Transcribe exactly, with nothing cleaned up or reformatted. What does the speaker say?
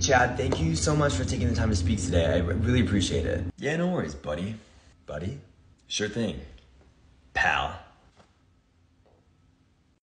Chad, thank you so much for taking the time to speak today. I really appreciate it. Yeah, no worries, buddy. Buddy? Sure thing. Pal.